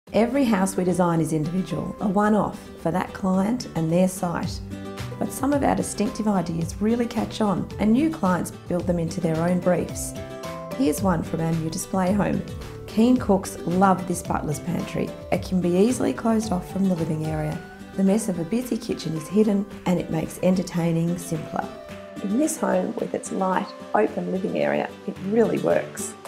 Every house we design is individual, a one-off for that client and their site. But some of our distinctive ideas really catch on and new clients build them into their own briefs. Here's one from our new display home. Keen cooks love this Butlers Pantry. It can be easily closed off from the living area. The mess of a busy kitchen is hidden and it makes entertaining simpler. In this home with its light, open living area, it really works.